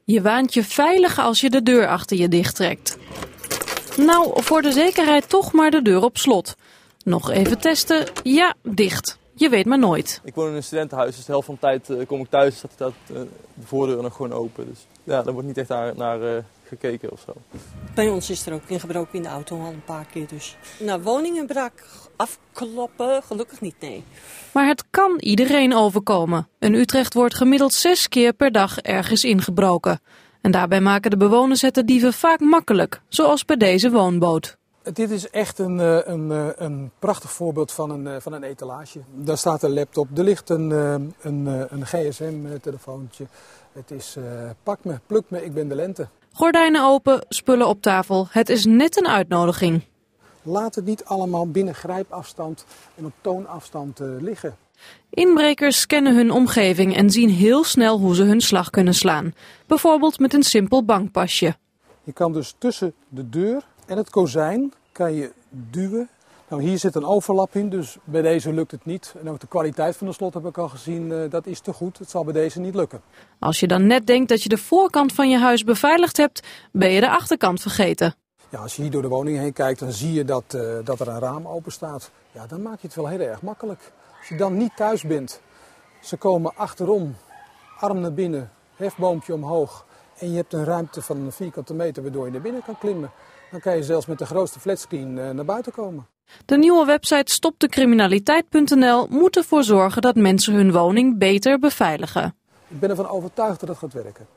Je waant je veilig als je de deur achter je dichttrekt. Nou, voor de zekerheid toch maar de deur op slot. Nog even testen. Ja, dicht. Je weet maar nooit. Ik woon in een studentenhuis, dus de helft van de tijd kom ik thuis en staat de voordeur nog gewoon open. Dus ja, daar wordt niet echt naar gekeken of zo. Bij ons is er ook ingebroken in de auto al een paar keer dus. Nou, woninginbraak afkloppen, gelukkig niet, nee. Maar het kan iedereen overkomen. In Utrecht wordt gemiddeld 6 keer per dag ergens ingebroken. En daarbij maken de bewoners het de dieven vaak makkelijk, zoals bij deze woonboot. Dit is echt een prachtig voorbeeld van een etalage. Daar staat een laptop, er ligt een gsm-telefoontje. Het is pak me, pluk me, ik ben de lente. Gordijnen open, spullen op tafel. Het is net een uitnodiging. Laat het niet allemaal binnen grijpafstand en op toonafstand liggen. Inbrekers scannen hun omgeving en zien heel snel hoe ze hun slag kunnen slaan. Bijvoorbeeld met een simpel bankpasje. Je kan dus tussen de deur en het kozijn kan je duwen. Nou, hier zit een overlap in, dus bij deze lukt het niet. En ook de kwaliteit van de slot heb ik al gezien, dat is te goed. Het zal bij deze niet lukken. Als je dan net denkt dat je de voorkant van je huis beveiligd hebt, ben je de achterkant vergeten. Ja, als je hier door de woning heen kijkt, dan zie je dat er een raam open staat. Ja, dan maak je het wel heel erg makkelijk. Als je dan niet thuis bent, ze komen achterom, arm naar binnen, hefboompje omhoog. En je hebt een ruimte van een vierkante meter waardoor je naar binnen kan klimmen. Dan kan je zelfs met de grootste flatscreen naar buiten komen. De nieuwe website stopdecriminaliteit.nl moet ervoor zorgen dat mensen hun woning beter beveiligen. Ik ben ervan overtuigd dat het gaat werken.